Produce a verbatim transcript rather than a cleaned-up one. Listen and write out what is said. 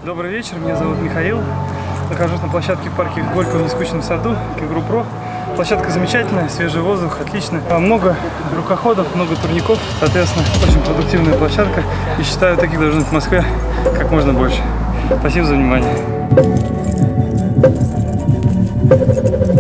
Добрый вечер, меня зовут Михаил. Нахожусь на площадке в парке Горького в Нескучном саду, Кенгуру Про. Площадка замечательная, свежий воздух, отлично. Много рукоходов, много турников, соответственно, очень продуктивная площадка. И считаю, таких должно быть в Москве как можно больше. Спасибо за внимание.